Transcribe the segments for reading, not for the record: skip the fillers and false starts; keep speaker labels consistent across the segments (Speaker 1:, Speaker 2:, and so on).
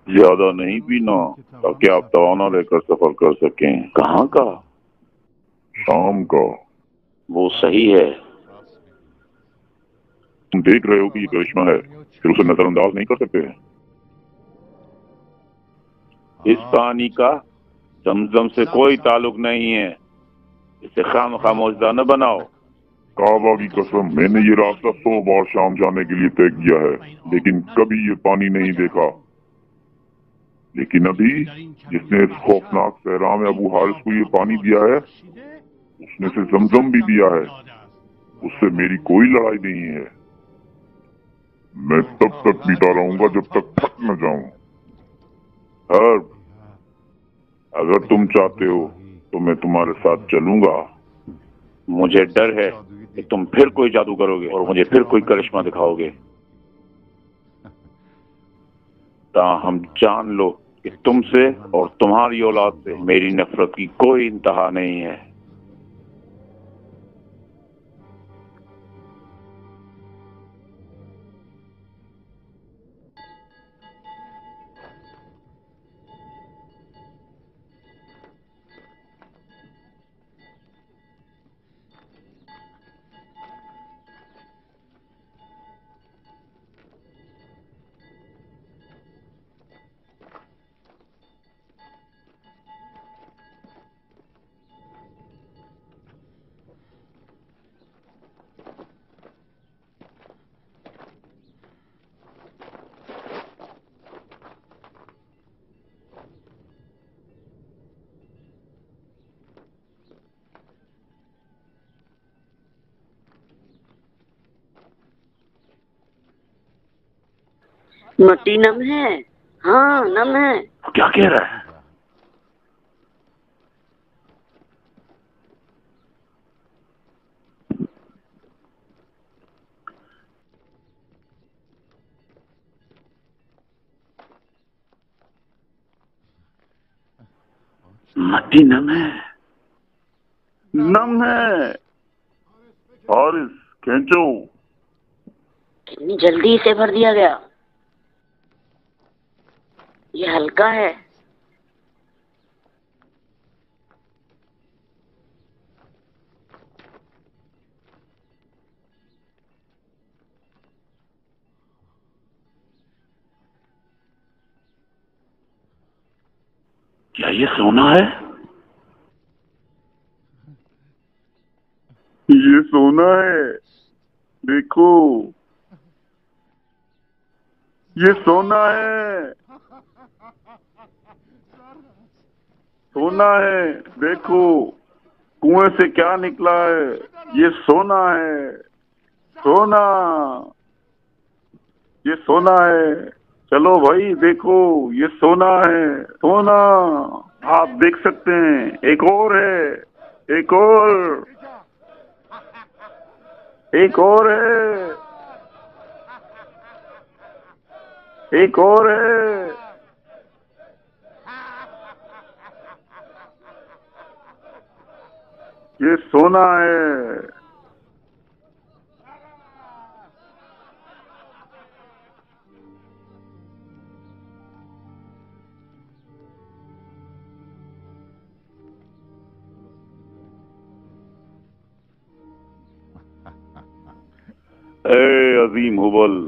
Speaker 1: ज्यादा नहीं पीना ताकि आप दवा ना लेकर सफर कर सकें।
Speaker 2: कहाँ का?
Speaker 1: शाम का।
Speaker 2: वो सही है।
Speaker 1: तुम देख रहे हो कि ये करिश्मा है, फिर उसे नजरअंदाज नहीं कर सकते।
Speaker 2: इस पानी का जमजम से कोई ताल्लुक नहीं है। इसे खामखा मौजूदा न बनाओ।
Speaker 1: काबा की कसम, मैंने ये रास्ता 100 बार शाम जाने के लिए तय किया है, लेकिन कभी ये पानी नहीं देखा। लेकिन अभी जिसने इस खौफनाक सहरा में अबू हारिस को ये पानी दिया है, उसने से जमजम भी दिया है। उससे मेरी कोई लड़ाई नहीं है। मैं तब तक पीता रहूंगा जब तक थक न जाऊं। हर्ब, अगर तुम चाहते हो तो मैं तुम्हारे साथ चलूंगा।
Speaker 2: मुझे डर है कि तुम फिर कोई जादू करोगे और मुझे फिर कोई करिश्मा दिखाओगे। ताहम जान लो कि तुमसे और तुम्हारी औलाद से मेरी नफरत की कोई इंतहा नहीं है।
Speaker 3: मट्टी नम है। हाँ, नम है।
Speaker 2: क्या कह रहा है? मट्टी नम है।
Speaker 1: नम है। हारिस, खींचो।
Speaker 3: कितनी जल्दी इसे भर दिया गया। ये हल्का है।
Speaker 2: क्या ये सोना है?
Speaker 1: ये सोना है। देखो, ये सोना है। सोना है। देखो, कुएं से क्या निकला है। ये सोना है। सोना। ये सोना है। चलो भाई, देखो, ये सोना है। सोना। आप देख सकते हैं, एक और है। एक और। एक और है। एक और है। ये सोना है। ए अजीम हुबल,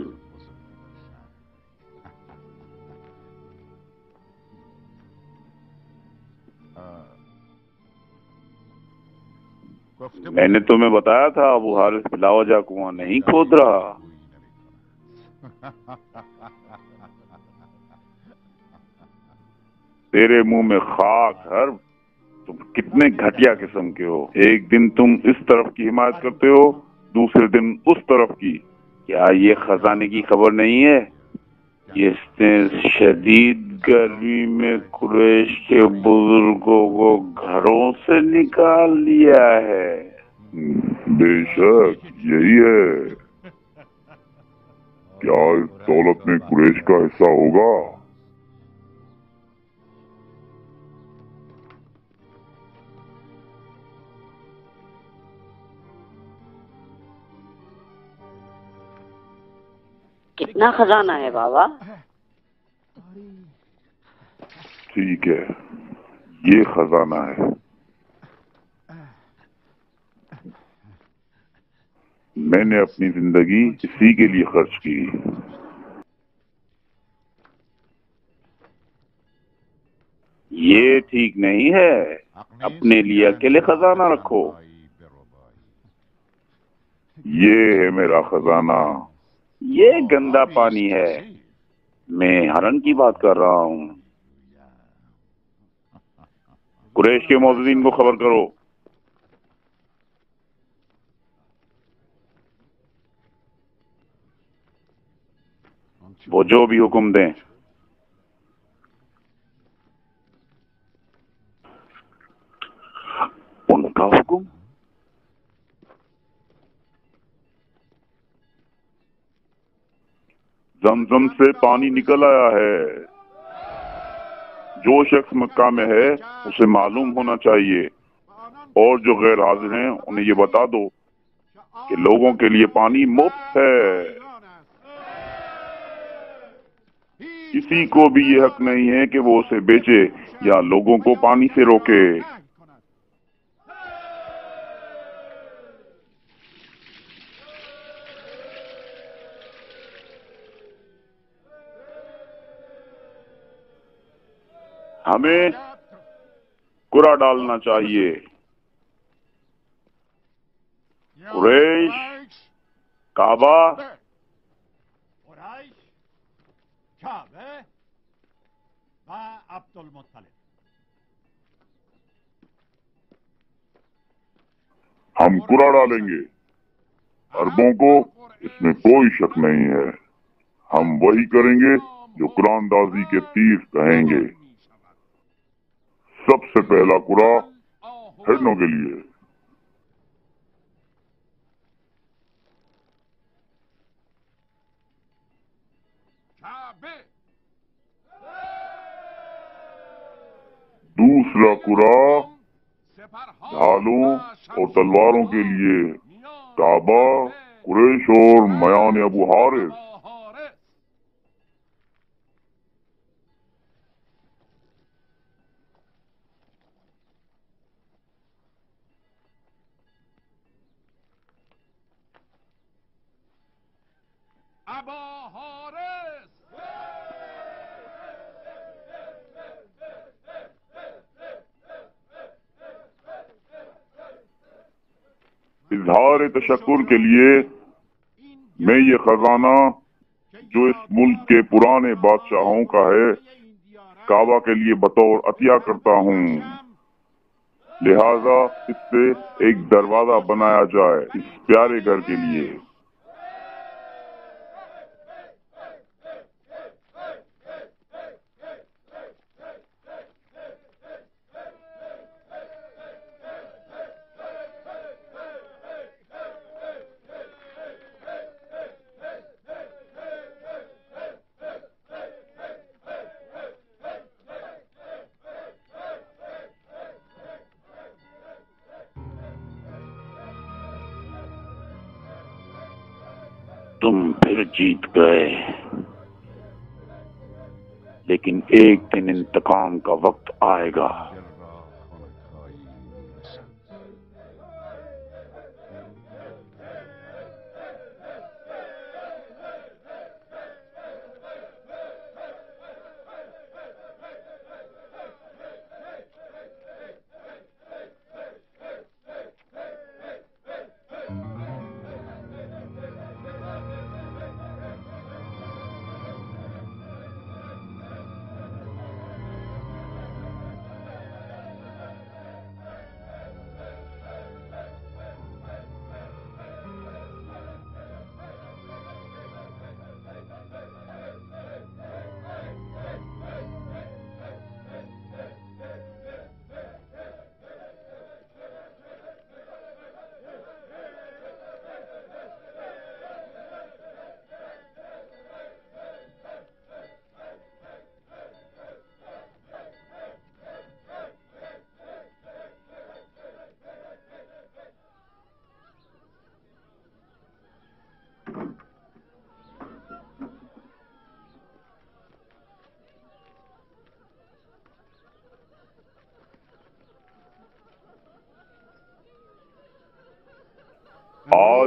Speaker 1: मैंने तुम्हें बताया था अबू हारिस बिलावजा कुआं नहीं खोद रहा। तेरे मुंह में खाक। हर तुम कितने घटिया किस्म के हो। एक दिन तुम इस तरफ की हिमायत करते हो, दूसरे दिन उस तरफ की। क्या ये खजाने की खबर नहीं है? इसने शदीद गर्मी में कुरैश के बुजुर्गों को घरों से निकाल लिया है। बेशक यही है। क्या इस दौलत में कुरैश का हिस्सा होगा?
Speaker 3: कितना खजाना है बाबा?
Speaker 1: ठीक है, ये खजाना है। मैंने अपनी जिंदगी इसी के लिए खर्च की।
Speaker 2: ये ठीक नहीं है। अपने लिए अकेले खजाना रखो।
Speaker 1: ये है मेरा खजाना।
Speaker 2: ये गंदा पानी है। मैं हरन की बात कर रहा हूँ। कुरैश के मौजूदीन को खबर करो। वो जो भी हुक्म दें। उनका हुक्म।
Speaker 1: जमजम से पानी निकल आया है। जो शख्स मक्का में है उसे मालूम होना चाहिए, और जो गैर हाजिर हैं उन्हें ये बता दो कि लोगों के लिए पानी मुफ्त है। किसी को भी ये हक नहीं है कि वो उसे बेचे या लोगों को पानी से रोके। हमें कुरा डालना चाहिए। कुरैश, काबा, हम कुरा डालेंगे। अरबों को इसमें कोई शक नहीं है। हम वही करेंगे जो कुरानदाजी के तीर कहेंगे। सबसे पहला कुरा हिरनों के लिए। दूसरा कुरा ढालों और तलवारों के लिए काबा, कुरैश और मयान अबू हारिस। इजहार तशक्कुर के लिए मैं ये खजाना जो इस मुल्क के पुराने बादशाहों का है, काबा के लिए बतौर अतिया करता हूँ। लिहाजा इससे एक दरवाजा बनाया जाए इस प्यारे घर के लिए।
Speaker 2: तुम फिर जीत गए, लेकिन एक दिन इंतकाम का वक्त आएगा।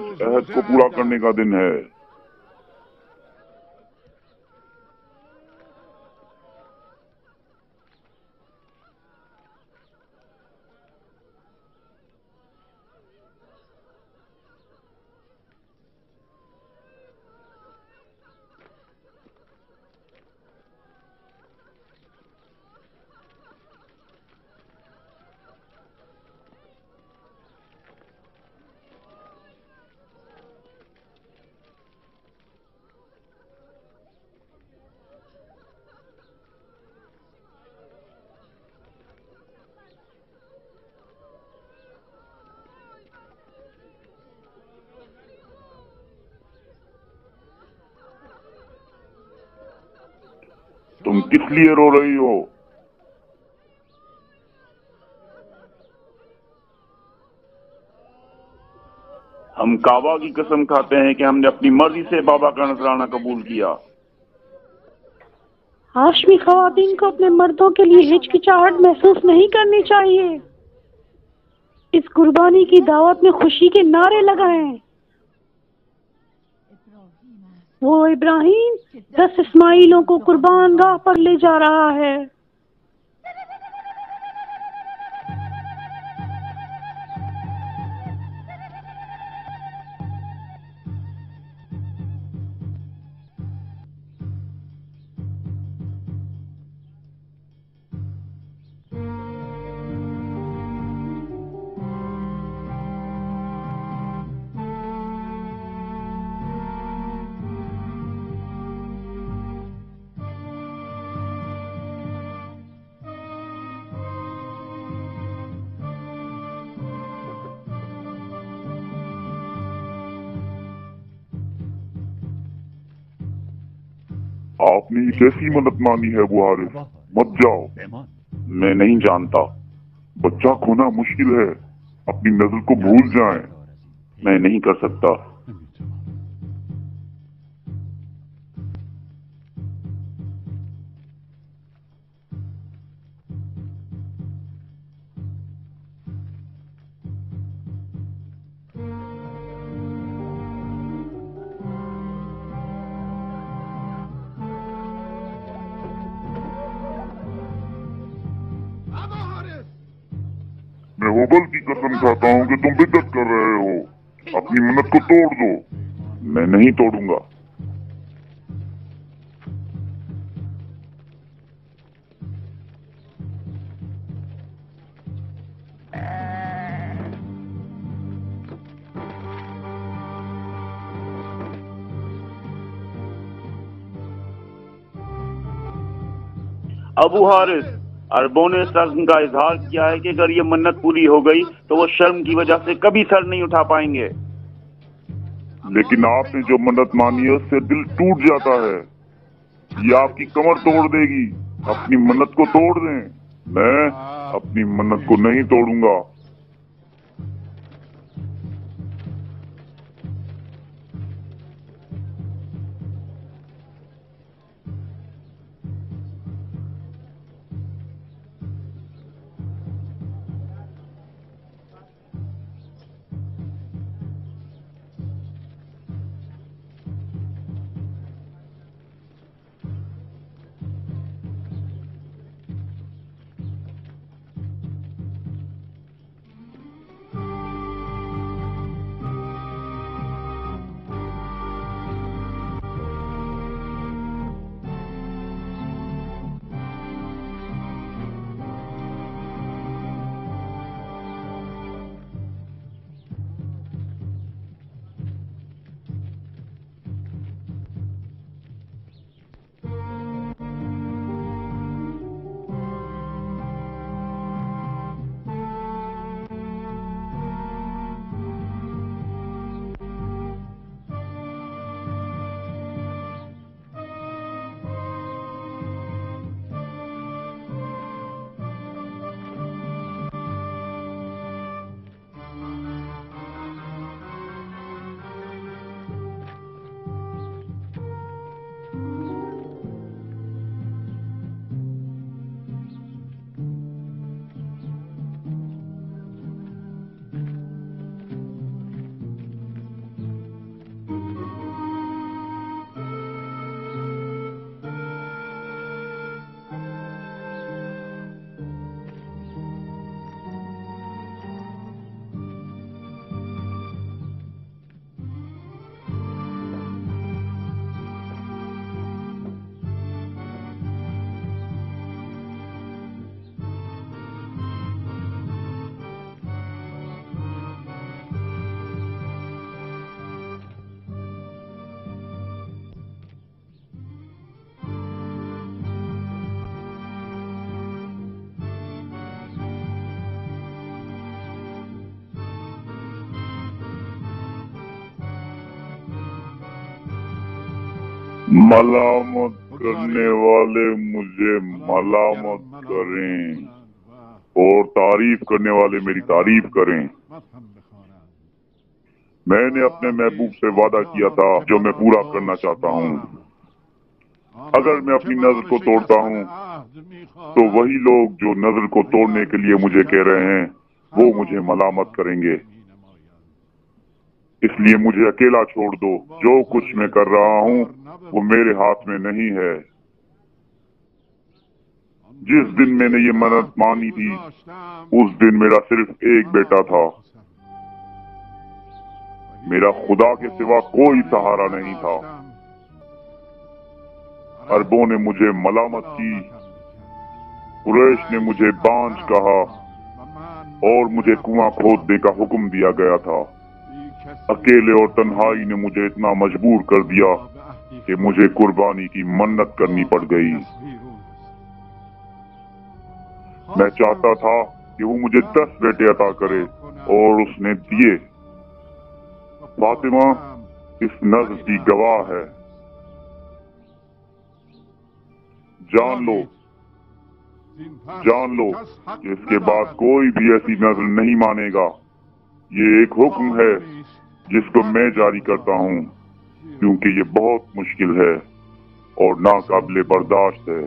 Speaker 1: आज अहद को पूरा करने का दिन है। तुम किस लिए रो रही हो?
Speaker 2: हम काबा की कसम खाते हैं कि हमने अपनी मर्जी से बाबा का नजराना कबूल किया।
Speaker 4: हाशमी खवातीन को अपने मर्दों के लिए हिचकिचाहट महसूस नहीं करनी चाहिए। इस कुर्बानी की दावत में खुशी के नारे लगाएं। वो इब्राहिम 10 इस्माइलों को कुर्बान गाह पर ले जा रहा है।
Speaker 1: आपने ये कैसी मन्नत मानी है अबू हारिस? मत जाओ।
Speaker 2: मैं नहीं जानता।
Speaker 1: बच्चा खोना मुश्किल है। अपनी नजर को भूल जाएं।
Speaker 2: मैं नहीं कर सकता।
Speaker 1: मैं हुबल की कसम खाता हूँ कि तुम बिदअत कर रहे हो। अपनी मन्नत को तोड़ दो।
Speaker 2: मैं नहीं तोड़ूंगा। अबू हारिस, अरबों ने इस रस्म का इजहार किया है कि अगर ये मन्नत पूरी हो गई तो वो शर्म की वजह से कभी सर नहीं उठा पाएंगे।
Speaker 1: लेकिन आपने जो मन्नत मानी है उससे दिल टूट जाता है। ये आपकी कमर तोड़ देगी। अपनी मन्नत को तोड़ दें। मैं अपनी मन्नत को नहीं तोड़ूंगा। मलामत करने वाले मुझे मलामत करें और तारीफ करने वाले मेरी तारीफ करें। मैंने अपने महबूब से वादा किया था जो मैं पूरा करना चाहता हूँ। अगर मैं अपनी नजर को तोड़ता हूँ तो वही लोग जो नजर को तोड़ने के लिए मुझे कह रहे हैं वो मुझे मलामत करेंगे। इसलिए मुझे अकेला छोड़ दो। जो कुछ मैं कर रहा हूँ वो मेरे हाथ में नहीं है। जिस दिन मैंने ये मन्नत मानी थी उस दिन मेरा सिर्फ एक बेटा था। मेरा खुदा के सिवा कोई सहारा नहीं था। अरबों ने मुझे मलामत की, कुरैश ने मुझे बांझ कहा और मुझे कुआं खोदने का हुक्म दिया गया था। अकेले और तन्हाई ने मुझे इतना मजबूर कर दिया कि मुझे कुर्बानी की मन्नत करनी पड़ गई। मैं चाहता था कि वो मुझे 10 बेटे अता करे और उसने दिए। फातिमा इस नज़्र की गवाह है। जान लो कि इसके बाद कोई भी ऐसी नज़र नहीं मानेगा। ये एक हुक्म है जिसको मैं जारी करता हूँ, क्योंकि ये बहुत मुश्किल है और नाकाबिले बर्दाश्त है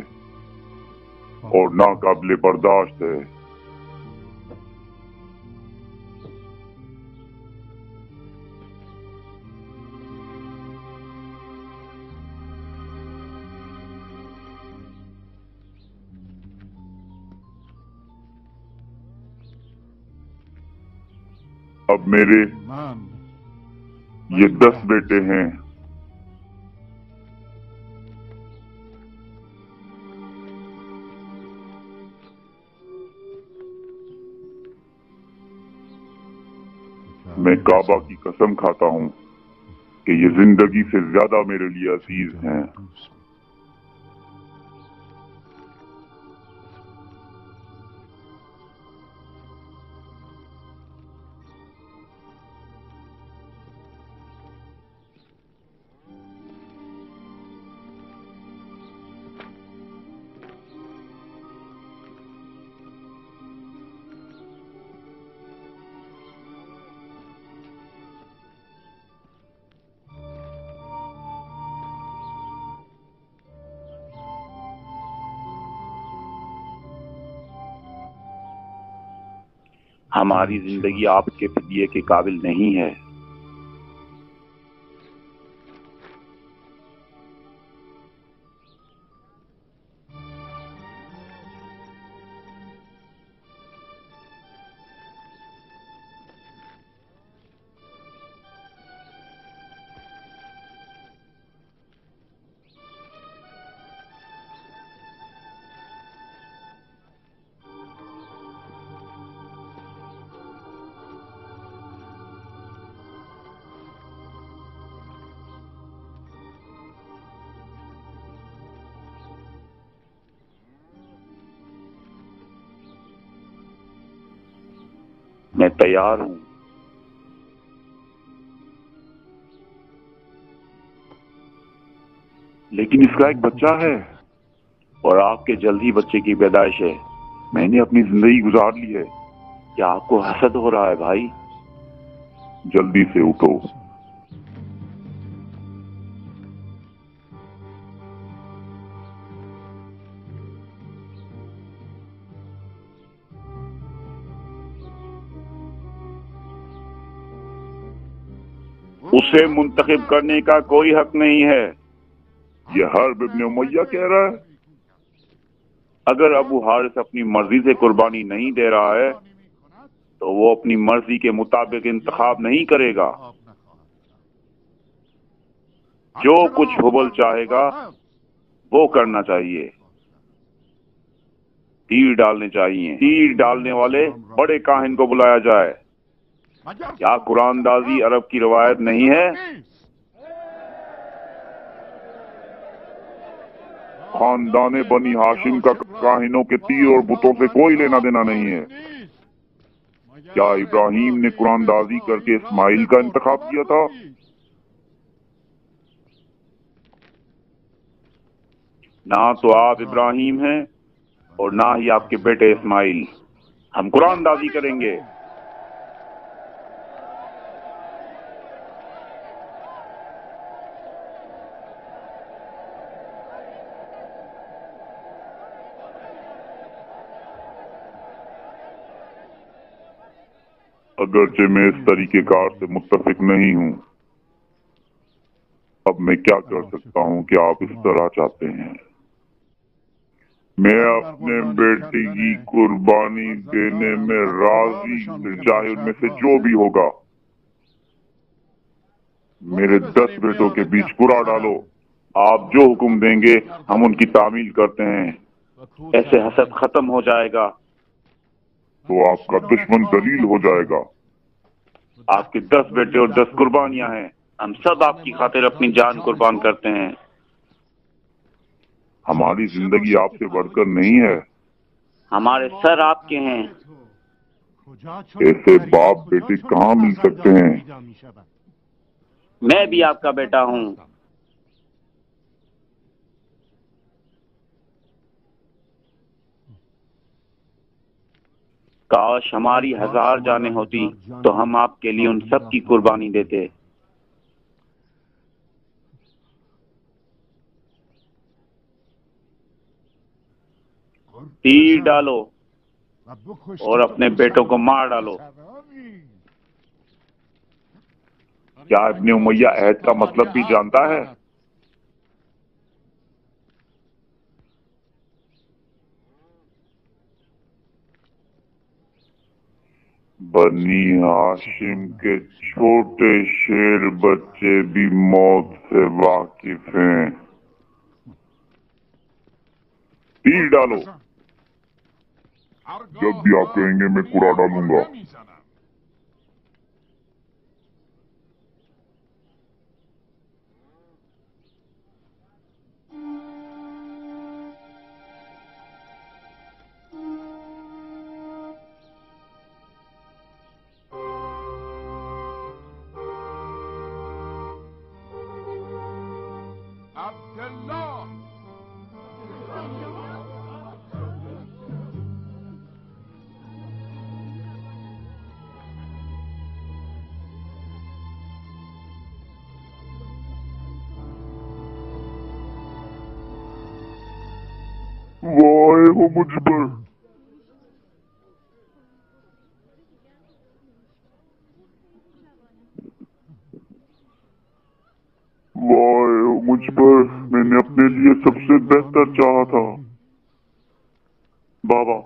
Speaker 1: अब मेरे ये 10 बेटे हैं। मैं काबा की कसम खाता हूँ कि ये जिंदगी से ज्यादा मेरे लिए अजीज हैं।
Speaker 2: हमारी जिंदगी आपके फिदिये के काबिल नहीं है। मैं तैयार हूँ।
Speaker 1: लेकिन इसका एक बच्चा है
Speaker 2: और आपके जल्द ही बच्चे की पैदाइश है।
Speaker 1: मैंने अपनी जिंदगी गुजार ली है।
Speaker 2: क्या आपको हसद हो रहा है भाई?
Speaker 1: जल्दी से उठो।
Speaker 2: उसे मुंतखब करने का कोई हक नहीं है।
Speaker 1: ये हर्ब इब्न उमय्या कह रहा है।
Speaker 2: अगर अबू हारिस अपनी मर्जी से कुर्बानी नहीं दे रहा है तो वो अपनी मर्जी के मुताबिक इंतखाब नहीं करेगा। जो कुछ हुबल चाहेगा वो करना चाहिए। तीर डालने चाहिए। तीर डालने वाले बड़े काहिन को बुलाया जाए। क्या कुरानदाजी अरब की रवायत नहीं है?
Speaker 1: खानदाने बनी हाशिम का काहिनों के तीर और बुतों से कोई लेना देना नहीं है। क्या इब्राहिम ने कुरानदाजी करके इस्माइल का इंतखाब किया था?
Speaker 2: ना तो आप इब्राहिम हैं और ना ही आपके बेटे इस्माइल। हम कुरानदाजी करेंगे।
Speaker 1: अगरचे मैं इस तरीकेकार से मुत्तफिक नहीं हूँ, अब मैं क्या कर सकता हूँ कि आप इस तरह चाहते हैं। मैं अपने बेटे की कुर्बानी देने में राजी, चाहे उनमें से जो भी होगा। मेरे 10 बेटों के बीच कुरा डालो।
Speaker 2: आप जो हुक्म देंगे हम उनकी तामील करते हैं। ऐसे हसद खत्म हो जाएगा।
Speaker 1: तो आपका दुश्मन दलील हो जाएगा।
Speaker 2: आपके 10 बेटे और 10 कुर्बानियां हैं। हम सब आपकी खातिर अपनी जान कुर्बान करते हैं।
Speaker 1: हमारी जिंदगी आपसे बढ़कर नहीं है।
Speaker 2: हमारे सर आपके हैं।
Speaker 1: ऐसे बाप बेटे कहाँ मिल सकते हैं।
Speaker 2: मैं भी आपका बेटा हूँ। काश हमारी 1000 जानें होती तो हम आपके लिए उन सब की कुर्बानी देते। तीर डालो और अपने बेटों को मार डालो।
Speaker 1: क्या इब्ने उमैया अहद का मतलब भी जानता है? बनी हाशिम के छोटे शेर बच्चे भी मौत से वाकिफ हैं। तीर डालो। जब भी आप कहेंगे मैं कुरा डालूंगा। वाहे हो मुझ पर। वाहे हो मुझ पर। मैंने अपने लिए सबसे बेहतर चाहा था। बाबा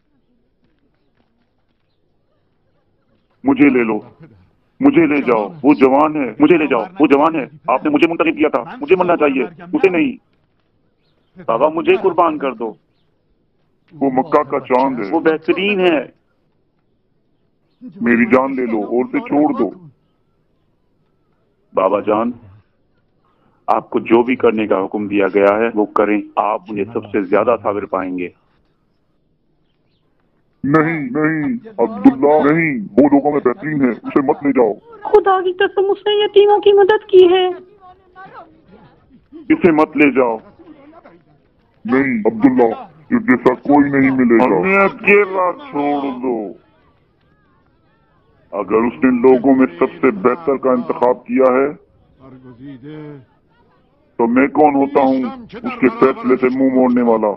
Speaker 1: मुझे ले लो, मुझे ले जाओ। वो जवान है, मुझे ले जाओ। वो जवान है। आपने मुझे मुंतखब किया था। मुझे मरना चाहिए, उसे नहीं। बाबा मुझे कुर्बान कर दो। वो मक्का का चांद है।
Speaker 2: वो बेहतरीन है।
Speaker 1: मेरी जान ले लो और उसे छोड़ दो।
Speaker 2: बाबा जान, आपको जो भी करने का हुक्म दिया गया है वो करें। आप मुझे सबसे ज्यादा साबिर पाएंगे।
Speaker 1: नहीं नहीं अब्दुल्ला नहीं, वो लोगों में बेहतरीन है, उसे मत ले जाओ।
Speaker 4: खुदा की कसम उसने यतीमों की मदद की है।
Speaker 2: इसे मत ले जाओ।
Speaker 1: नहीं अब्दुल्ला, इस जैसा कोई नहीं मिलेगा। हमें अकेला छोड़ दो। अगर उसने लोगों में सबसे बेहतर का इंतखाब किया है तो मैं कौन होता हूँ उसके फैसले से मुंह मोड़ने वाला।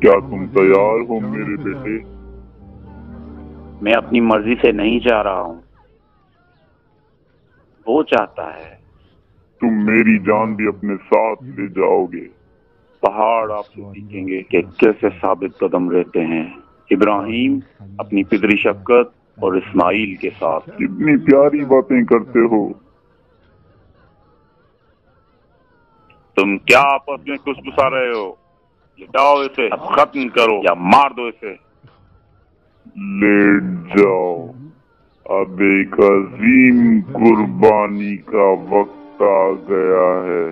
Speaker 1: क्या तुम तैयार हो मेरे बेटे?
Speaker 2: मैं अपनी मर्जी से नहीं जा रहा हूँ, वो चाहता है।
Speaker 1: तुम मेरी जान भी अपने साथ ले जाओगे।
Speaker 2: पहाड़ आपसे सीखेंगे कि कैसे साबित कदम रहते हैं। इब्राहिम अपनी पितरी शफकत और इस्माइल के साथ।
Speaker 1: कितनी प्यारी बातें करते हो।
Speaker 2: तुम क्या आपस में कुसकुसा रहे हो? लिटाओ इसे, अब खत्म करो या मार दो इसे।
Speaker 1: लेट जाओ, अब एक अजीम कुर्बानी का वक्त आ गया है।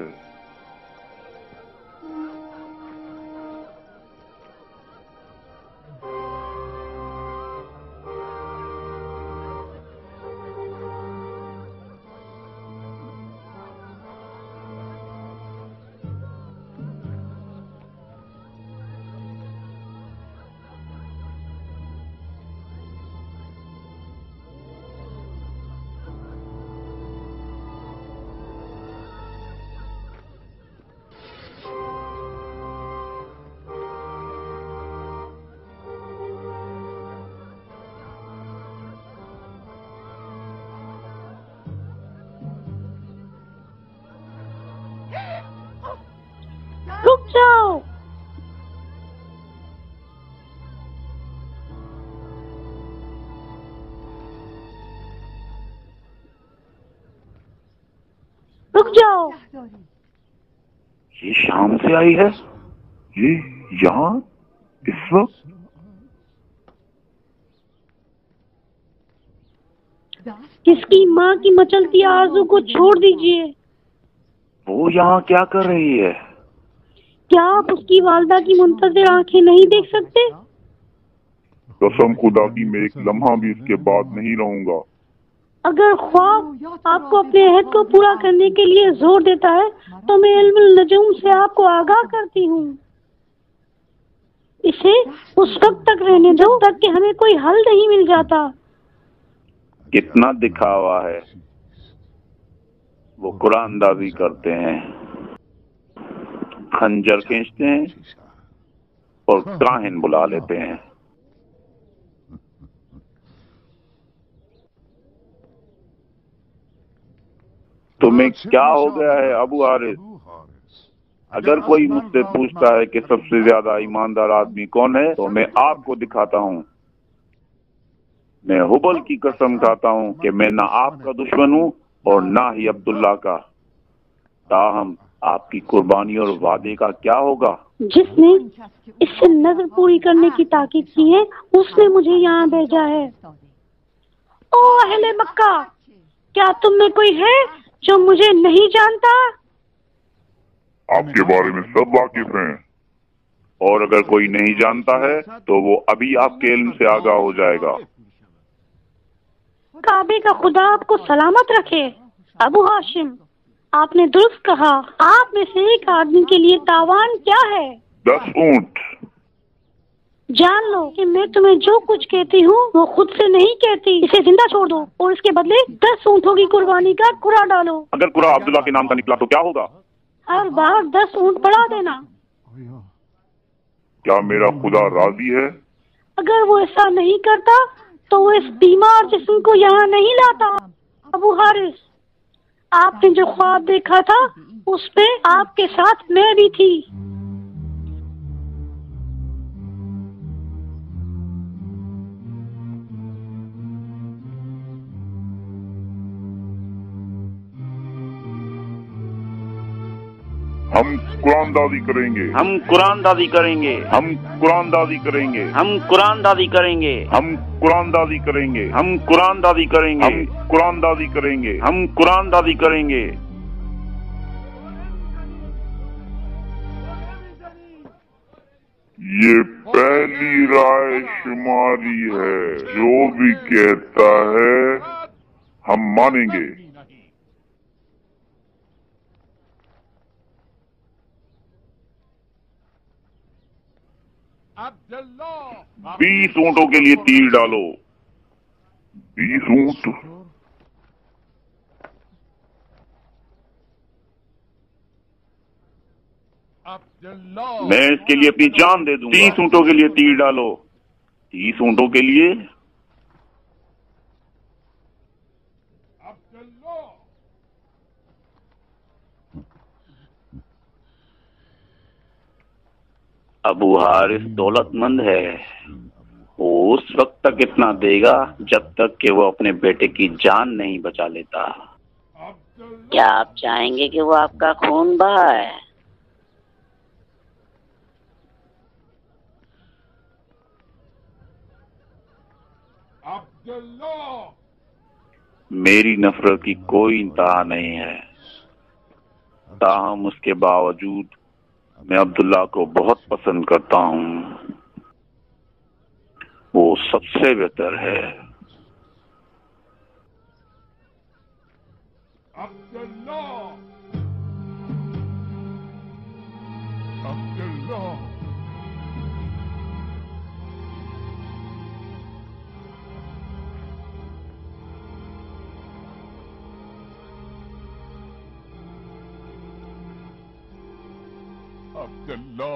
Speaker 4: रुक जाओ। रुक जाओ।
Speaker 2: ये शाम से आई है।
Speaker 1: ये यहाँ इस वक्त?
Speaker 4: किसकी माँ की मचलती आरज़ू को छोड़ दीजिए।
Speaker 2: वो यहाँ क्या कर रही है?
Speaker 4: क्या आप उसकी वालदा की मुंतज़िर आंखें नहीं देख सकते?
Speaker 1: कसम खुदा की मैं एक लम्हा भी इसके बाद नहीं रहूंगा।
Speaker 4: अगर ख्वाब आपको अपने अहद को पूरा करने के लिए जोर देता है तो मैं इल्मुल नजूम से आपको आगाह करती हूँ। इसे उस वक्त तक रहने दो तक कि हमें कोई हल नहीं मिल जाता।
Speaker 2: कितना दिखावा है। वो कुरानदाजी करते हैं, खंजर खींचते हैं और काहिन बुला लेते हैं। तुम्हें क्या हो गया है अबू हारिस? अगर कोई मुझसे पूछता है कि सबसे ज्यादा ईमानदार आदमी कौन है तो मैं आपको दिखाता हूँ। मैं हुबल की कसम खाता हूँ कि मैं ना आपका दुश्मन हूँ और ना ही अब्दुल्ला का। ताहम आपकी कुर्बानी और वादे का क्या होगा?
Speaker 4: जिसने इससे नजर पूरी करने की ताकीद की है उसने मुझे यहाँ भेजा है। ओ अहले मक्का, क्या तुम में कोई है जो मुझे नहीं जानता?
Speaker 1: आपके बारे में सब वाकिफ हैं।
Speaker 2: और अगर कोई नहीं जानता है तो वो अभी आपके इल्म से आगाह हो जाएगा।
Speaker 4: काबे का खुदा आपको सलामत रखे। अबू हाशिम, आपने दुरुस्त कहा। आप में से एक आदमी के लिए तावान क्या है?
Speaker 1: 10 ऊंट।
Speaker 4: जान लो कि मैं तुम्हें जो कुछ कहती हूँ वो खुद से नहीं कहती। इसे जिंदा छोड़ दो और इसके बदले 10 ऊँटों की कुर्बानी का कुरा डालो।
Speaker 2: अगर कुरा अब्दुल्ला के नाम का निकला तो क्या होगा?
Speaker 4: हर बार 10 ऊँट बढ़ा देना।
Speaker 1: क्या मेरा खुदा राजी है?
Speaker 4: अगर वो ऐसा नहीं करता तो वो इस बीमार जिस्म को यहाँ नहीं लाता। अबू हारिस, आपने जो ख्वाब देखा था उसमें आपके साथ मैं भी थी।
Speaker 1: हम कुरानदाजी करेंगे।
Speaker 2: हम कुरानदाजी करेंगे।
Speaker 1: हम कुरानदाजी करेंगे।
Speaker 2: हम कुरानदाजी करेंगे।
Speaker 1: हम कुरानदाजी करेंगे।
Speaker 2: हम कुरानदाजी करेंगे।
Speaker 1: हम कुरानदाजी करेंगे।
Speaker 2: हम कुरानदाजी करेंगे।
Speaker 1: ये पहली राय शुमारी है। जो भी कहता है हम मानेंगे।
Speaker 2: 20 ऊँटों के लिए तीर डालो।
Speaker 1: 20 ऊंट?
Speaker 2: मैं इसके लिए अपनी जान दे दूंगा। 30 ऊंटों के लिए तीर डालो। 30 ऊंटों के लिए। अबू हारिस दौलतमंद है। वो उस वक्त तक इतना देगा जब तक कि वो अपने बेटे की जान नहीं बचा लेता।
Speaker 3: क्या आप चाहेंगे कि वो आपका खून बहाए?
Speaker 2: मेरी नफरत की कोई इंतहा नहीं है, ताहम उसके बावजूद मैं अब्दुल्ला को बहुत पसंद करता हूँ। वो सबसे बेहतर है।
Speaker 1: अब्दुल्ला, अब्दुल्ला, अब्दुल्ला,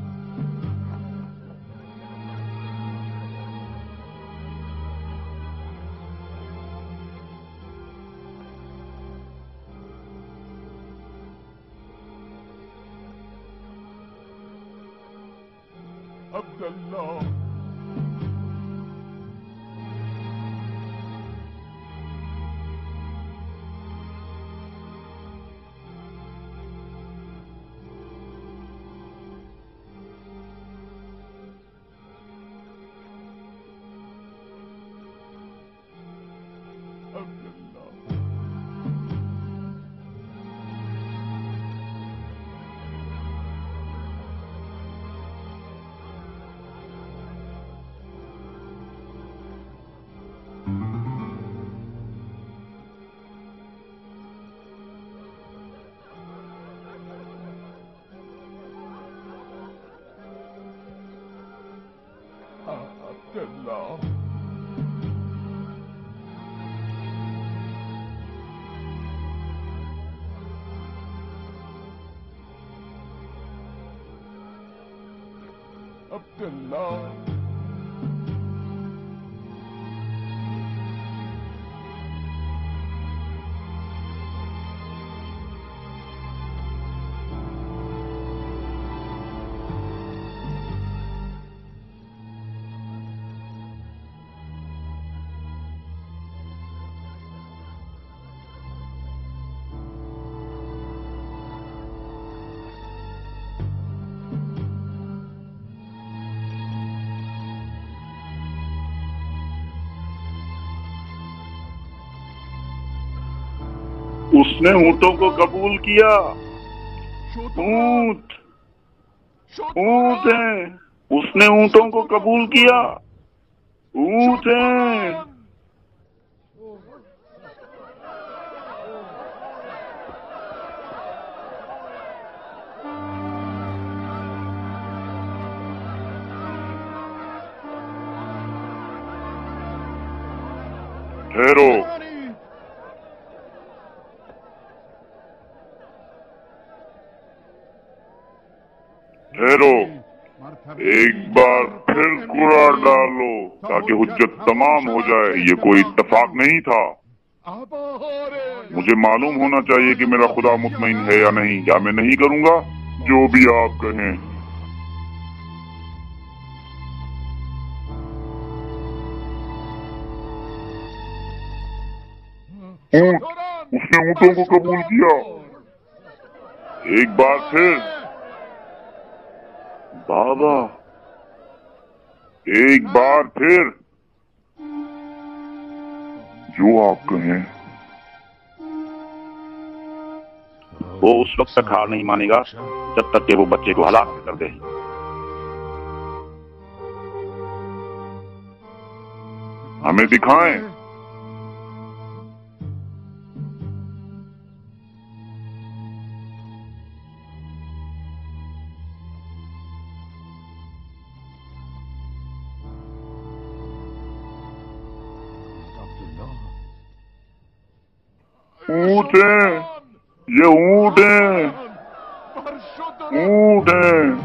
Speaker 1: अब्दुल्ला, अब्दुल्ला, अब्दुल्ला,
Speaker 2: उसने ऊंटों को कबूल किया। ऊंट ऊंट है। उसने ऊंटों को कबूल किया। ऊंट है।
Speaker 1: ठहरो, ठहरो, एक बार फिर कुरा डालो ताकि हुज्जत तमाम हो जाए। ये कोई इत्तेफाक नहीं था। मुझे मालूम होना चाहिए कि मेरा खुदा मुतमईन है या नहीं, या मैं नहीं करूंगा जो भी आप कहें। ऊंट, उसने ऊंटों को कबूल किया। एक बार फिर
Speaker 2: बाबा,
Speaker 1: एक बार फिर जो आप कहें।
Speaker 2: वो उस वक्त तक हार नहीं मानेगा जब तक कि वो बच्चे को हलाक कर दे।
Speaker 1: हमें दिखाएं। ऊंट है, ये ऊंट है। ऊंट हैं।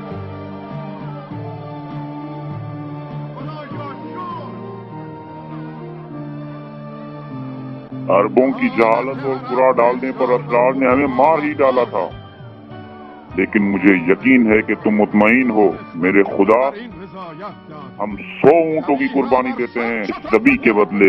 Speaker 1: अरबों की जहालत और बुरा डालने पर असरार ने हमें मार ही डाला था, लेकिन मुझे यकीन है कि तुम मुतमईन हो मेरे खुदा। हम 100 ऊंटों की कुर्बानी देते हैं इस ज़बी के बदले।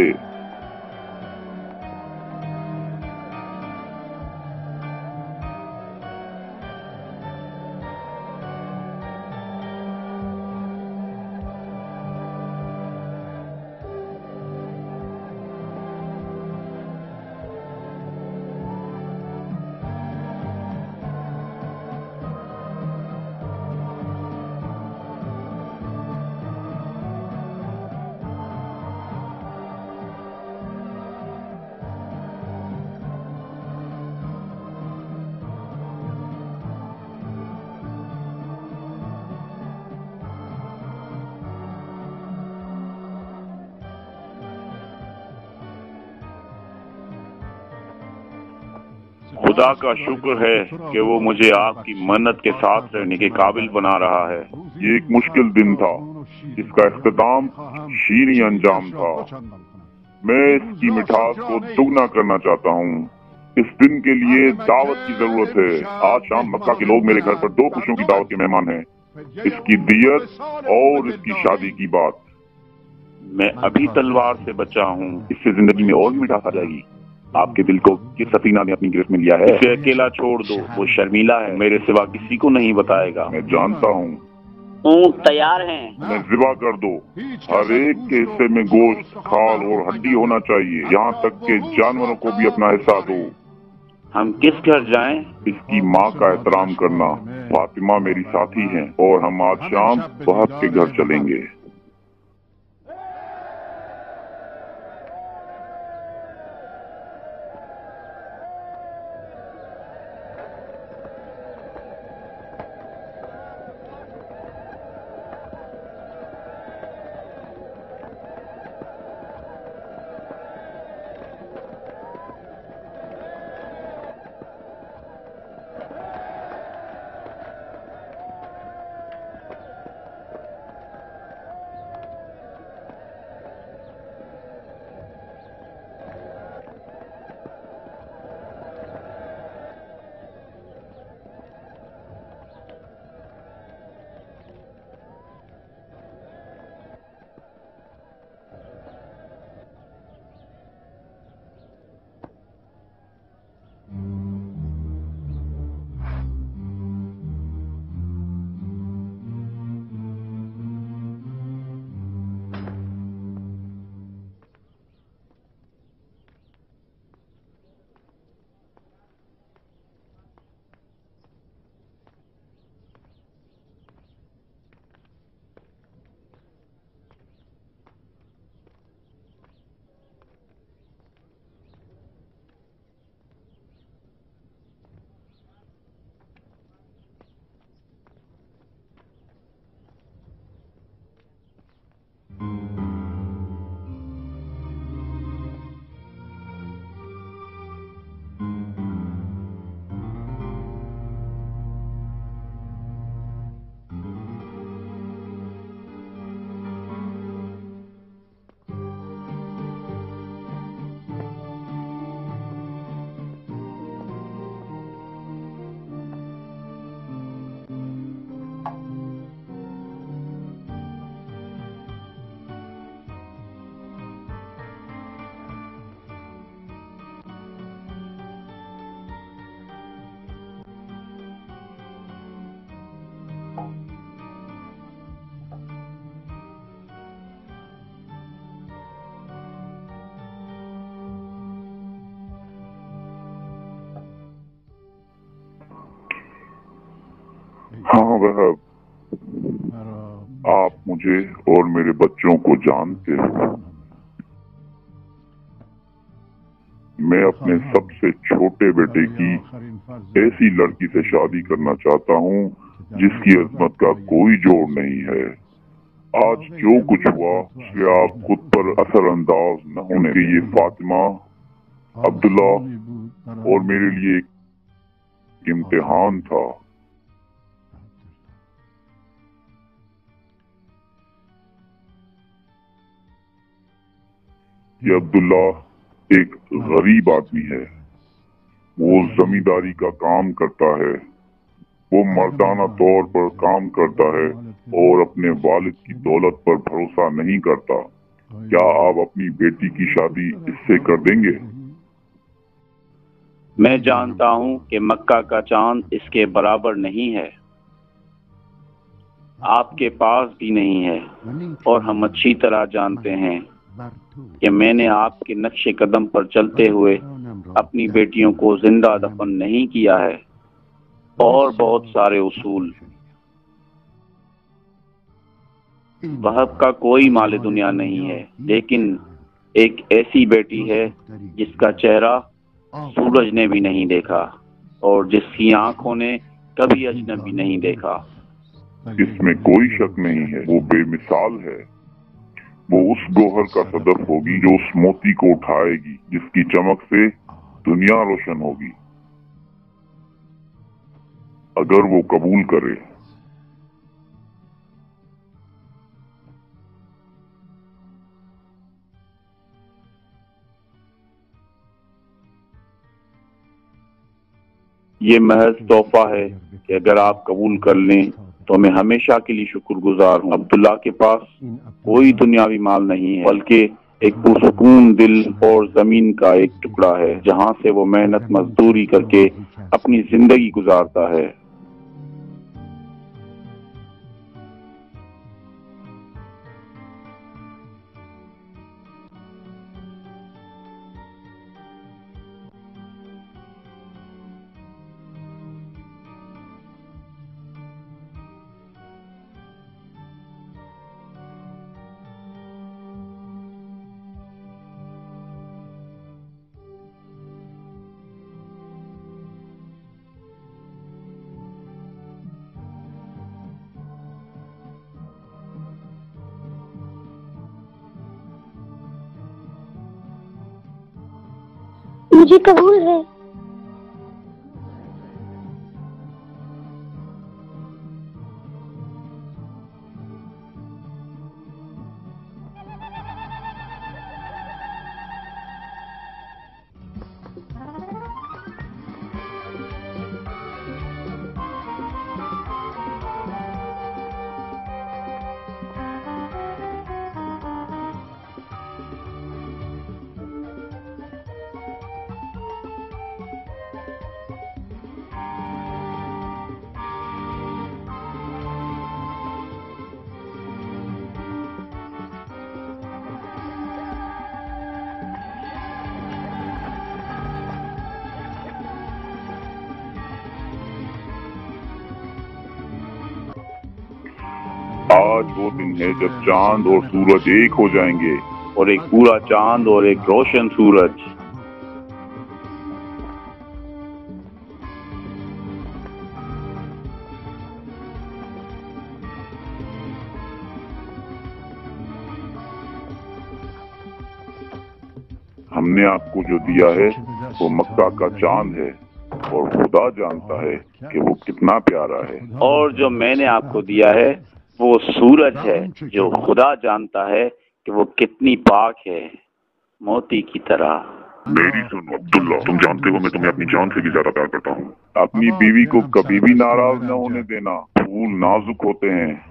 Speaker 1: खुदा का शुक्र है कि वो मुझे आपकी मन्नत के साथ रहने के काबिल बना रहा है। ये एक मुश्किल दिन था जिसका इख्तिताम शीनी अंजाम था। मैं इसकी मिठास को दुगना करना चाहता हूँ। इस दिन के लिए दावत की जरूरत है। आज शाम मक्का के लोग मेरे घर पर 2 खुशियों की दावत के मेहमान हैं, इसकी दियत और इसकी शादी की बात। मैं अभी तलवार से बचा हूँ, इससे जिंदगी में और भी मिठास आ जाएगी। आपके दिल को किस सफीना ने अपनी गिरफ्त में लिया है? इसे अकेला छोड़ दो, वो शर्मीला है, मेरे सिवा किसी को नहीं बताएगा। मैं जानता हूँ।
Speaker 3: ऊंट तैयार हैं।
Speaker 1: मैं ज़िबा कर दो। हर एक के हिस्से में गोश्त, खाल और हड्डी होना चाहिए, यहाँ तक के जानवरों को भी अपना हिस्सा दो।
Speaker 3: हम किस घर जाएं?
Speaker 1: इसकी माँ का एहतराम करना। फातिमा मेरी साथी हैं और हम आज शाम वहब के घर चलेंगे। हाँ वहब, आप मुझे और मेरे बच्चों को जानते हैं। मैं अपने सबसे छोटे बेटे की ऐसी लड़की से शादी करना चाहता हूँ जिसकी अजमत का कोई जोड़ नहीं है। आज जो कुछ हुआ उससे आप खुद पर असर अंदाज न होने के ये फातिमा, अब्दुल्ला और मेरे लिए एक इम्तिहान था। ये अब्दुल्ला एक गरीब आदमी है। वो जमींदारी का काम करता है। वो मर्दाना तौर पर काम करता है और अपने वालिद की दौलत पर भरोसा नहीं करता। क्या आप अपनी बेटी की शादी इससे कर देंगे?
Speaker 2: मैं जानता हूँ कि मक्का का चांद इसके बराबर नहीं है, आपके पास भी नहीं है, और हम अच्छी तरह जानते हैं कि मैंने आपके नक्शे कदम पर चलते हुए अपनी बेटियों को जिंदा दफन नहीं किया है, और बहुत सारे उसूल। वहब का कोई माल दुनिया नहीं है, लेकिन एक ऐसी बेटी है जिसका चेहरा सूरज ने भी नहीं देखा और जिसकी आंखों ने कभी अजनबी नहीं देखा।
Speaker 1: इसमें कोई शक नहीं है, वो बेमिसाल है। वो उस गोहर का सदफ होगी जो उस मोती को उठाएगी, जिसकी चमक से दुनिया रोशन होगी, अगर वो कबूल करे।
Speaker 2: ये महज तोहफा है कि अगर आप कबूल कर लें तो मैं हमेशा के लिए शुक्रगुजार हूँ। अब्दुल्ला के पास कोई दुनियावी माल नहीं है, बल्कि एक पुरसुकून दिल और जमीन का एक टुकड़ा है जहाँ से वो मेहनत मजदूरी करके अपनी जिंदगी गुजारता है।
Speaker 4: मुझे कबूल है।
Speaker 1: आज वो दिन है जब चांद और सूरज एक हो जाएंगे,
Speaker 2: और एक पूरा चांद और एक रोशन सूरज।
Speaker 1: हमने आपको जो दिया है वो मक्का का चांद है, और खुदा जानता है कि वो कितना प्यारा है।
Speaker 2: और जो मैंने आपको दिया है वो सूरज है, जो खुदा जानता है कि वो कितनी पाक है, मोती की तरह।
Speaker 1: मेरी सुनो अब्दुल्ला, तुम जानते हो मैं तुम्हें अपनी जान से भी ज्यादा प्यार करता हूँ। अपनी बीवी को कभी भी नाराज न होने देना, फूल नाजुक होते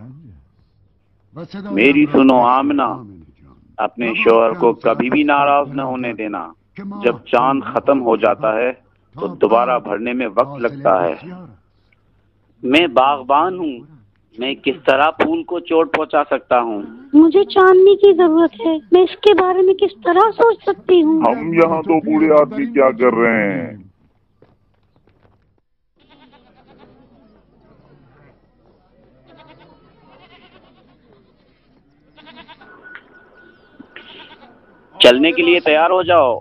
Speaker 1: हैं।
Speaker 2: मेरी सुनो आमना, अपने शोहर को कभी भी नाराज न होने देना। जब चांद खत्म हो जाता है तो दोबारा भरने में वक्त लगता है। मैं बागबान हूँ, मैं किस तरह फूल को चोट पहुँचा सकता हूँ?
Speaker 4: मुझे चांदनी की जरूरत है, मैं इसके बारे में किस तरह सोच सकती हूँ?
Speaker 1: हम यहाँ तो बूढ़े आदमी क्या कर रहे हैं?
Speaker 2: चलने के लिए तैयार हो जाओ।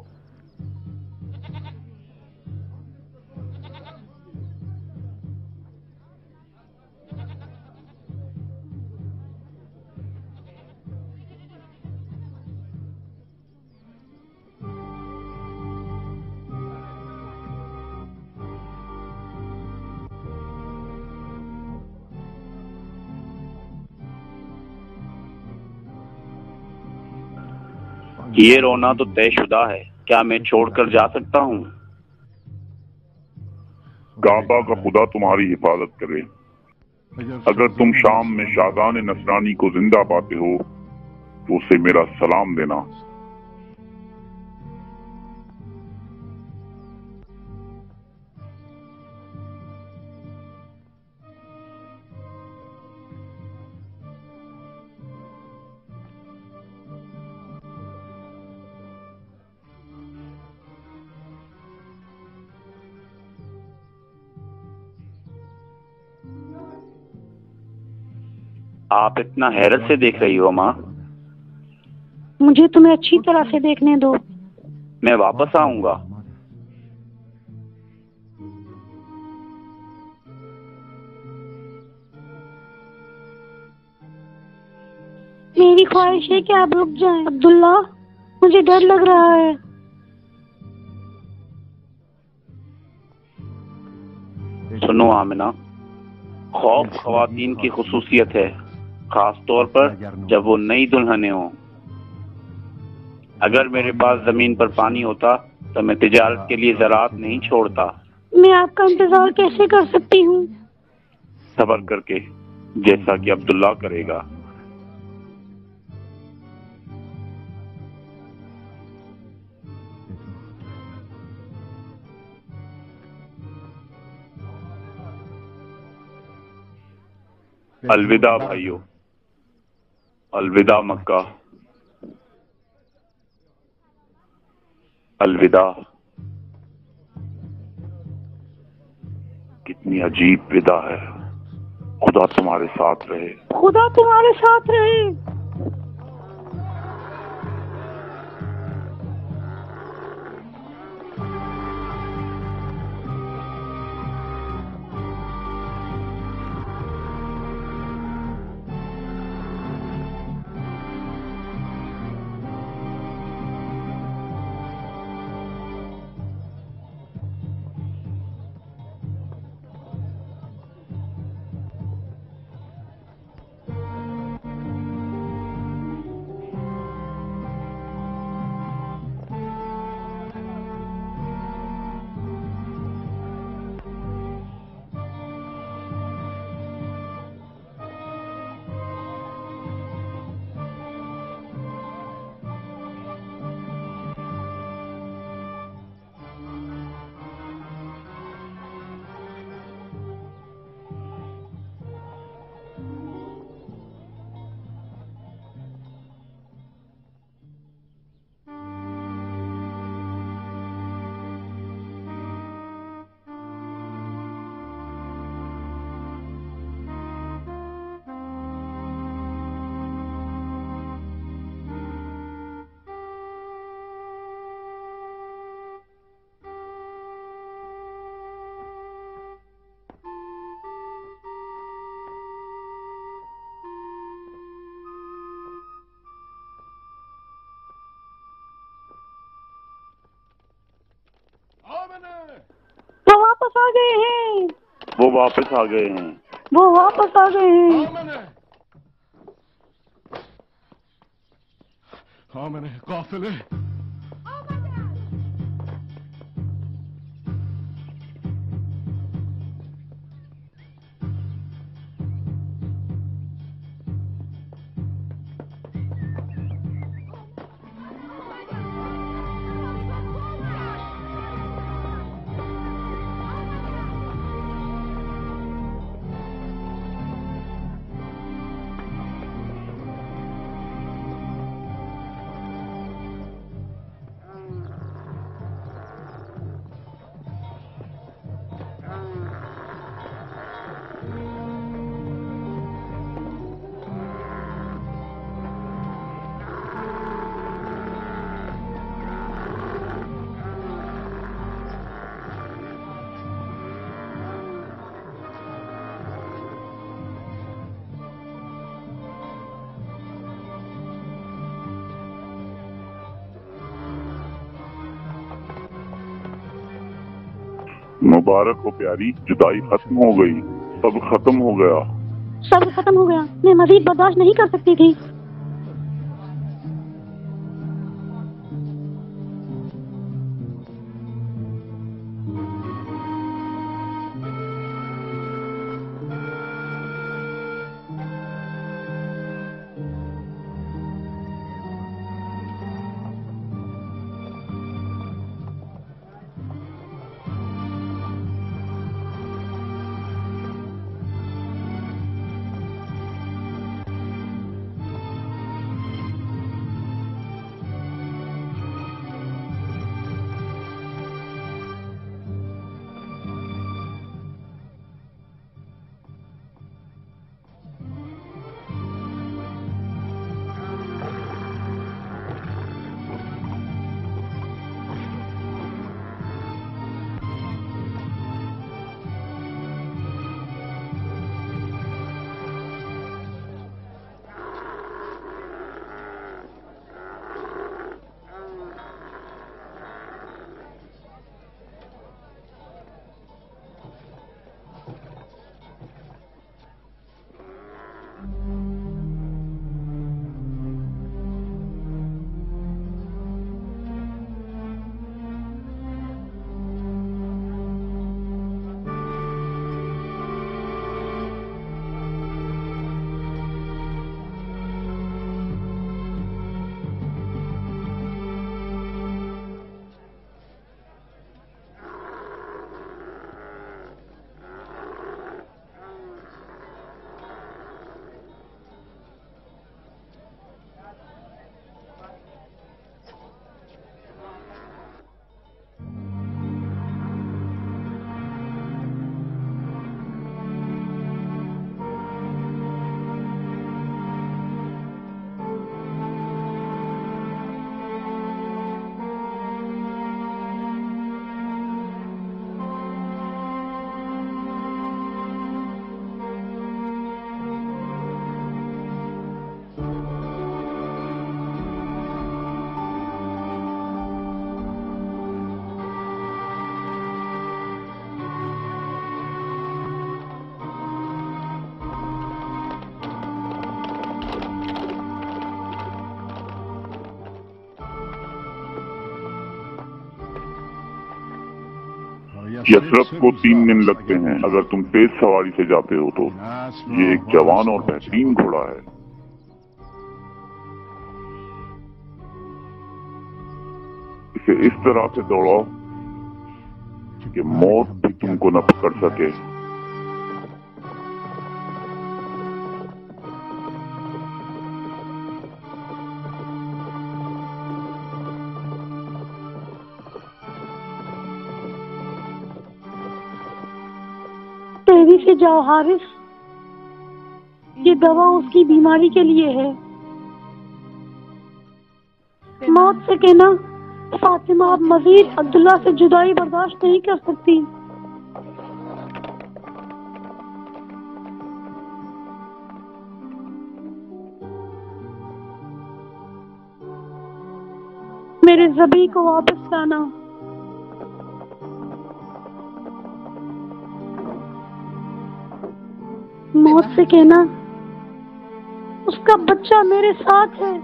Speaker 2: ये रोना तो तयशुदा है। क्या मैं छोड़कर जा सकता हूँ?
Speaker 1: काबा का खुदा तुम्हारी हिफाजत करे। अगर तुम शाम में शादान नसरानी को जिंदा पाते हो तो उसे मेरा सलाम देना।
Speaker 2: आप इतना हैरत से देख रही हो माँ।
Speaker 4: मुझे तुम्हें अच्छी तरह से देखने दो।
Speaker 2: मैं वापस आऊंगा।
Speaker 4: मेरी ख्वाहिश है कि आप रुक जाएं। अब्दुल्ला, मुझे डर लग रहा है।
Speaker 2: सुनो आमिना, खौफ खवातीन की खुसूसियत है, खास तौर पर जब वो नई दुल्हनें हों। अगर मेरे पास जमीन पर पानी होता तो मैं तिजारत के लिए ज़राअत नहीं छोड़ता।
Speaker 4: मैं आपका इंतजार कैसे कर सकती हूँ?
Speaker 2: सब्र करके, जैसा कि अब्दुल्ला करेगा। अलविदा भाइयों, अलविदा मक्का, अलविदा। कितनी अजीब विदा है। खुदा तुम्हारे साथ रहे।
Speaker 4: खुदा तुम्हारे साथ रहे। वो वापस आ गए हैं।
Speaker 2: वो वापस आ गए हैं।
Speaker 4: वो वापस आ गए हैं।
Speaker 5: हाँ मैंने काफिले।
Speaker 1: मुबारक हो प्यारी, जुदाई खत्म हो गई। सब खत्म हो गया।
Speaker 4: सब खत्म हो गया। मैं मजीद बर्दाश्त नहीं कर सकती थी।
Speaker 1: यसरफ को 3 दिन लगते हैं अगर तुम तेज सवारी से जाते हो तो। ये एक जवान और बेहतरीन घोड़ा है। इसे इस तरह से दौड़ाओ कि मौत भी तुमको न पकड़ सके।
Speaker 4: तेजी से जाओ हारिस, ये दवा उसकी बीमारी के लिए है। मौत से कहना फातिमा अब मजीद अब्दुल्ला से जुदाई बर्दाश्त नहीं कर सकती। मेरे ज़बी को वापस लाना। मौत से कहना उसका बच्चा मेरे साथ है,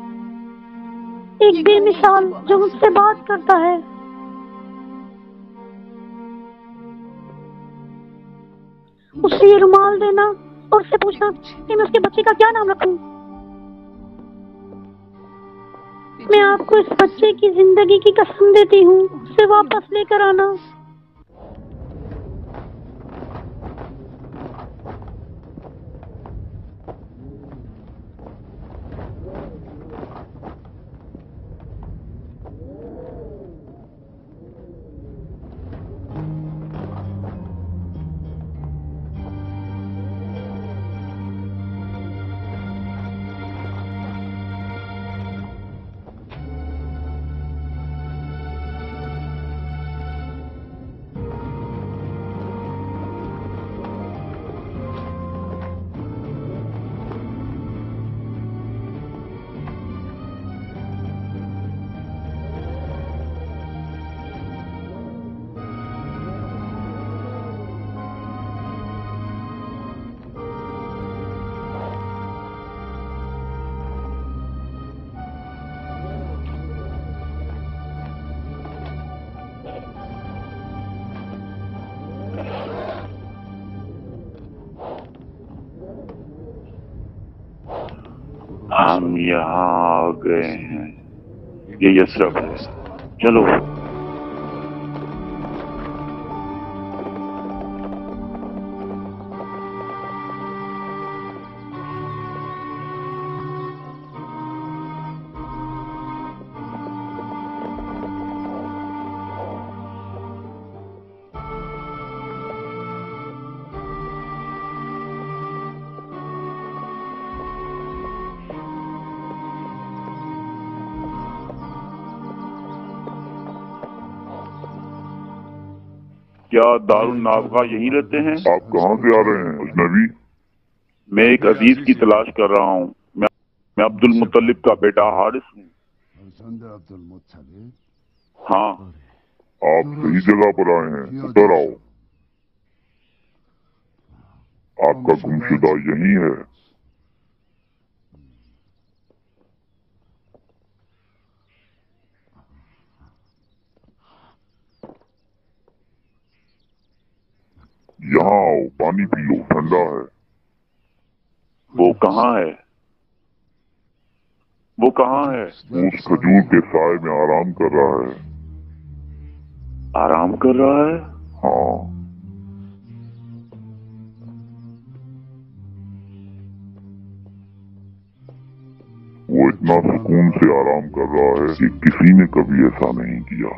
Speaker 4: एक बेमिसाल जो मुझसे बात करता है। उसे ये रुमाल देना और उससे पूछना कि मैं उसके बच्चे का क्या नाम रखूं। मैं आपको इस बच्चे की जिंदगी की कसम देती हूँ, उसे वापस लेकर आना।
Speaker 2: हम यहाँ आ गए हैं। ये यसरफ है, चलो। क्या दारुल नाबगा यहीं रहते हैं?
Speaker 1: आप कहाँ से आ रहे हैं अजनबी?
Speaker 2: मैं एक अजीज की तलाश कर रहा हूँ। मैं अब्दुल मुत्तलिब का बेटा हारिस हूँ। हाँ,
Speaker 1: आप सही जगह पर आए हैं, उतर आओ। आपका गुमशुदा यही है। यहाँ आओ, पानी पी लो, ठंडा है।
Speaker 2: वो कहाँ है? वो कहाँ है?
Speaker 1: वो उस खजूर के साए में आराम कर रहा है।
Speaker 2: आराम कर रहा है?
Speaker 1: हाँ। वो इतना सुकून से आराम कर रहा है कि किसी ने कभी ऐसा नहीं किया।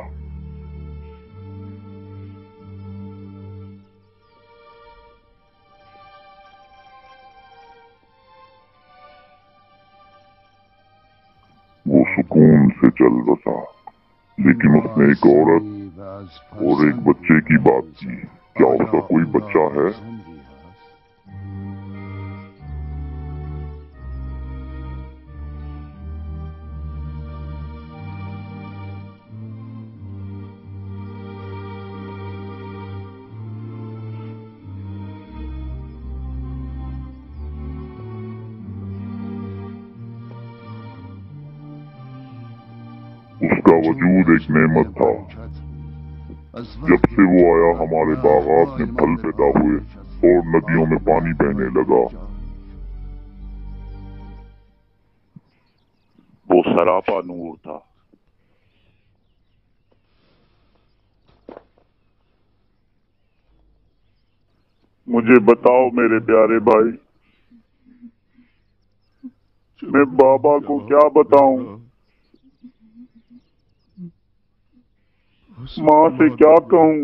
Speaker 1: वो सुकून से चल बसा, लेकिन उसने एक औरत और एक बच्चे की बात की। क्या उसका कोई बच्चा है? उसका वजूद एक नेमत था। जब से वो आया हमारे बागात में फल पैदा हुए और नदियों में पानी बहने लगा।
Speaker 2: वो सरापा नूर था।
Speaker 1: मुझे बताओ मेरे प्यारे भाई, मैं बाबा को क्या बताऊं? माँ से क्या कहूं?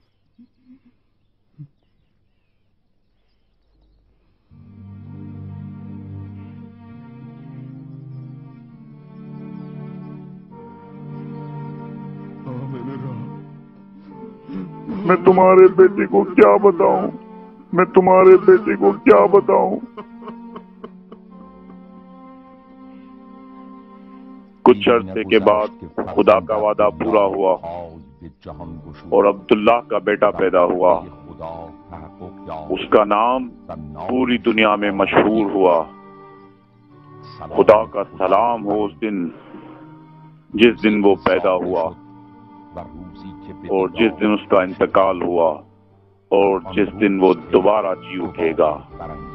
Speaker 1: मैं तुम्हारे बेटे को क्या बताऊं? मैं तुम्हारे बेटे को क्या बताऊं?
Speaker 2: कुछ अरसे के बाद खुदा का वादा पूरा हुआ और अब्दुल्लाह का बेटा पैदा हुआ। उसका नाम पूरी दुनिया में मशहूर हुआ। खुदा का सलाम हो उस दिन जिस दिन वो पैदा हुआ और जिस दिन उसका इंतकाल हुआ और जिस दिन वो दोबारा जी उठेगा।